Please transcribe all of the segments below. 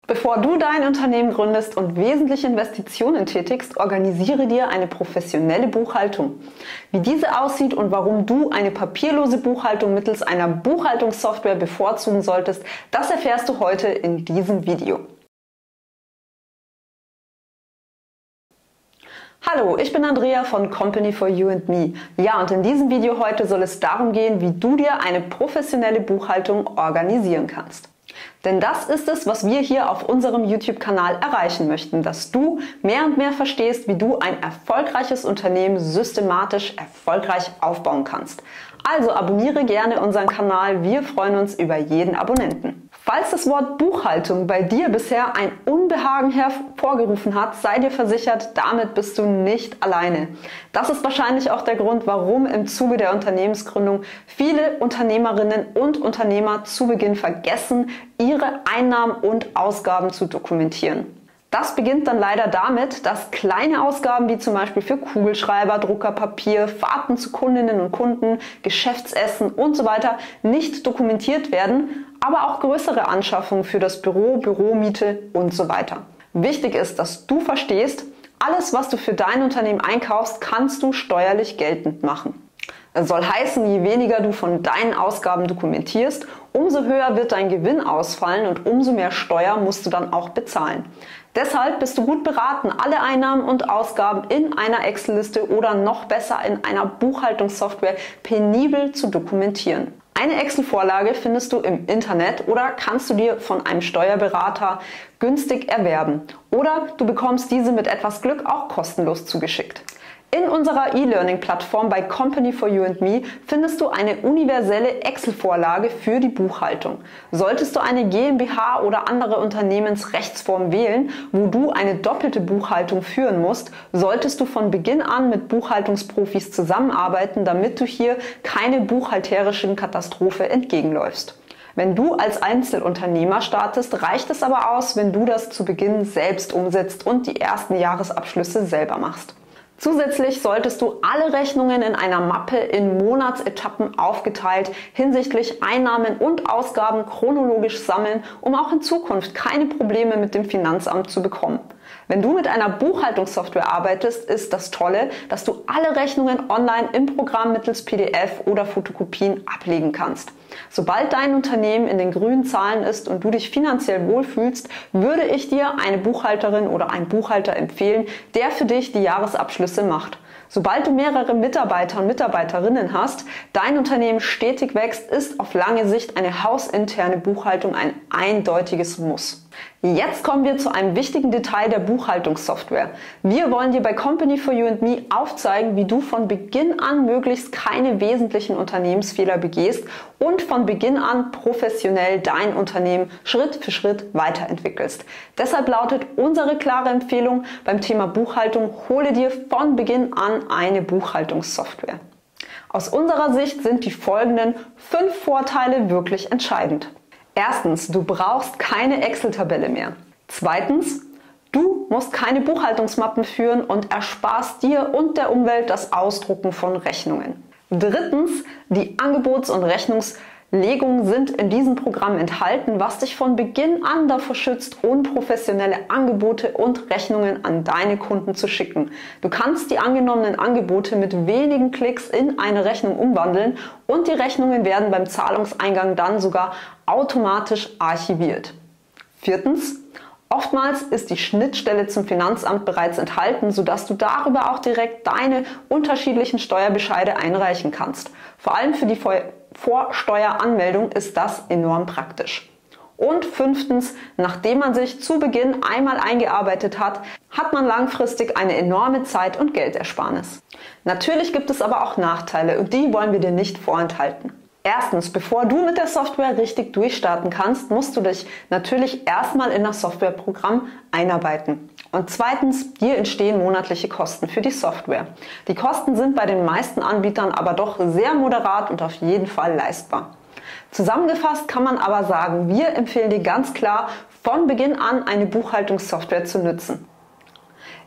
Bevor du dein Unternehmen gründest und wesentliche Investitionen tätigst, organisiere dir eine professionelle Buchhaltung. Wie diese aussieht und warum du eine papierlose Buchhaltung mittels einer Buchhaltungssoftware bevorzugen solltest, das erfährst du heute in diesem Video. Hallo, ich bin Andrea von Company for You and Me. Ja, und in diesem Video heute soll es darum gehen, wie du dir eine professionelle Buchhaltung organisieren kannst. Denn das ist es, was wir hier auf unserem YouTube-Kanal erreichen möchten, dass du mehr und mehr verstehst, wie du ein erfolgreiches Unternehmen systematisch erfolgreich aufbauen kannst. Also abonniere gerne unseren Kanal, wir freuen uns über jeden Abonnenten. Falls das Wort Buchhaltung bei dir bisher ein Unbehagen hervorgerufen hat, sei dir versichert, damit bist du nicht alleine. Das ist wahrscheinlich auch der Grund, warum im Zuge der Unternehmensgründung viele Unternehmerinnen und Unternehmer zu Beginn vergessen, ihre Einnahmen und Ausgaben zu dokumentieren. Das beginnt dann leider damit, dass kleine Ausgaben wie zum Beispiel für Kugelschreiber, Druckerpapier, Fahrten zu Kundinnen und Kunden, Geschäftsessen und so weiter nicht dokumentiert werden, aber auch größere Anschaffungen für das Büro, Büromiete und so weiter. Wichtig ist, dass du verstehst, alles, was du für dein Unternehmen einkaufst, kannst du steuerlich geltend machen. Das soll heißen, je weniger du von deinen Ausgaben dokumentierst, umso höher wird dein Gewinn ausfallen und umso mehr Steuer musst du dann auch bezahlen. Deshalb bist du gut beraten, alle Einnahmen und Ausgaben in einer Excel-Liste oder noch besser in einer Buchhaltungssoftware penibel zu dokumentieren. Eine Excel-Vorlage findest du im Internet oder kannst du dir von einem Steuerberater günstig erwerben. Oder du bekommst diese mit etwas Glück auch kostenlos zugeschickt. In unserer E-Learning-Plattform bei Company for You and Me findest du eine universelle Excel-Vorlage für die Buchhaltung. Solltest du eine GmbH oder andere Unternehmensrechtsform wählen, wo du eine doppelte Buchhaltung führen musst, solltest du von Beginn an mit Buchhaltungsprofis zusammenarbeiten, damit du hier keine buchhalterischen Katastrophe entgegenläufst. Wenn du als Einzelunternehmer startest, reicht es aber aus, wenn du das zu Beginn selbst umsetzt und die ersten Jahresabschlüsse selber machst. Zusätzlich solltest du alle Rechnungen in einer Mappe in Monatsetappen aufgeteilt hinsichtlich Einnahmen und Ausgaben chronologisch sammeln, um auch in Zukunft keine Probleme mit dem Finanzamt zu bekommen. Wenn du mit einer Buchhaltungssoftware arbeitest, ist das Tolle, dass du alle Rechnungen online im Programm mittels PDF oder Fotokopien ablegen kannst. Sobald dein Unternehmen in den grünen Zahlen ist und du dich finanziell wohlfühlst, würde ich dir eine Buchhalterin oder einen Buchhalter empfehlen, der für dich die Jahresabschlüsse macht. Sobald du mehrere Mitarbeiter und Mitarbeiterinnen hast, dein Unternehmen stetig wächst, ist auf lange Sicht eine hausinterne Buchhaltung ein eindeutiges Muss. Jetzt kommen wir zu einem wichtigen Detail der Buchhaltungssoftware. Wir wollen dir bei Company for You and Me aufzeigen, wie du von Beginn an möglichst keine wesentlichen Unternehmensfehler begehst und von Beginn an professionell dein Unternehmen Schritt für Schritt weiterentwickelst. Deshalb lautet unsere klare Empfehlung beim Thema Buchhaltung: hole dir von Beginn an eine Buchhaltungssoftware. Aus unserer Sicht sind die folgenden 5 Vorteile wirklich entscheidend. Erstens, du brauchst keine Excel-Tabelle mehr. Zweitens, du musst keine Buchhaltungsmappen führen und ersparst dir und der Umwelt das Ausdrucken von Rechnungen. Drittens, die Angebots- und Rechnungslegungen sind in diesem Programm enthalten, was dich von Beginn an davor schützt, unprofessionelle Angebote und Rechnungen an deine Kunden zu schicken. Du kannst die angenommenen Angebote mit wenigen Klicks in eine Rechnung umwandeln und die Rechnungen werden beim Zahlungseingang dann sogar automatisch archiviert. Viertens, oftmals ist die Schnittstelle zum Finanzamt bereits enthalten, sodass du darüber auch direkt deine unterschiedlichen Steuerbescheide einreichen kannst. Vor allem für die Vorsteueranmeldung ist das enorm praktisch. Und fünftens, nachdem man sich zu Beginn einmal eingearbeitet hat, hat man langfristig eine enorme Zeit- und Geldersparnis. Natürlich gibt es aber auch Nachteile und die wollen wir dir nicht vorenthalten. Erstens, bevor du mit der Software richtig durchstarten kannst, musst du dich natürlich erstmal in das Softwareprogramm einarbeiten. Und zweitens, dir entstehen monatliche Kosten für die Software. Die Kosten sind bei den meisten Anbietern aber doch sehr moderat und auf jeden Fall leistbar. Zusammengefasst kann man aber sagen, wir empfehlen dir ganz klar, von Beginn an eine Buchhaltungssoftware zu nutzen.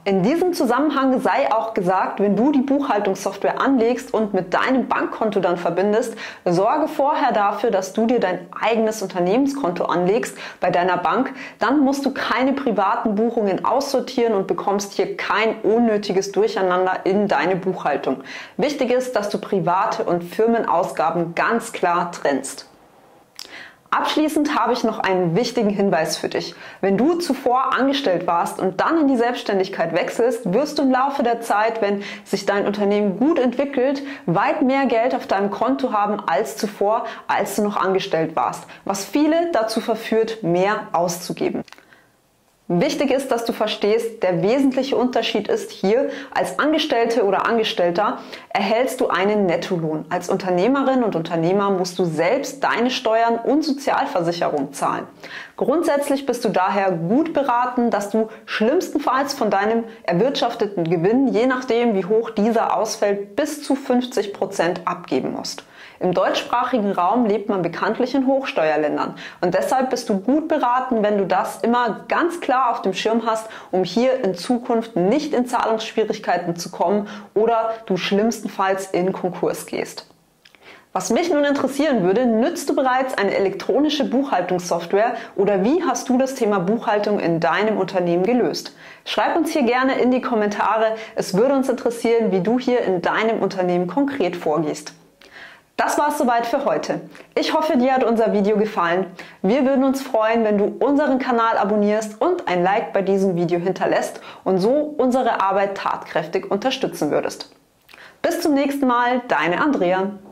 In diesem Zusammenhang sei auch gesagt, wenn du die Buchhaltungssoftware anlegst und mit deinem Bankkonto dann verbindest, sorge vorher dafür, dass du dir dein eigenes Unternehmenskonto anlegst bei deiner Bank. Dann musst du keine privaten Buchungen aussortieren und bekommst hier kein unnötiges Durcheinander in deine Buchhaltung. Wichtig ist, dass du private und Firmenausgaben ganz klar trennst. Abschließend habe ich noch einen wichtigen Hinweis für dich. Wenn du zuvor angestellt warst und dann in die Selbstständigkeit wechselst, wirst du im Laufe der Zeit, wenn sich dein Unternehmen gut entwickelt, weit mehr Geld auf deinem Konto haben als zuvor, als du noch angestellt warst, was viele dazu verführt, mehr auszugeben. Wichtig ist, dass du verstehst, der wesentliche Unterschied ist hier, als Angestellte oder Angestellter erhältst du einen Nettolohn. Als Unternehmerin und Unternehmer musst du selbst deine Steuern und Sozialversicherung zahlen. Grundsätzlich bist du daher gut beraten, dass du schlimmstenfalls von deinem erwirtschafteten Gewinn, je nachdem wie hoch dieser ausfällt, bis zu 50% abgeben musst. Im deutschsprachigen Raum lebt man bekanntlich in Hochsteuerländern und deshalb bist du gut beraten, wenn du das immer ganz klar auf dem Schirm hast, um hier in Zukunft nicht in Zahlungsschwierigkeiten zu kommen oder du schlimmstenfalls in Konkurs gehst. Was mich nun interessieren würde, nützt du bereits eine elektronische Buchhaltungssoftware oder wie hast du das Thema Buchhaltung in deinem Unternehmen gelöst? Schreib uns hier gerne in die Kommentare, es würde uns interessieren, wie du hier in deinem Unternehmen konkret vorgehst. Das war es soweit für heute. Ich hoffe, dir hat unser Video gefallen. Wir würden uns freuen, wenn du unseren Kanal abonnierst und ein Like bei diesem Video hinterlässt und so unsere Arbeit tatkräftig unterstützen würdest. Bis zum nächsten Mal, deine Andrea.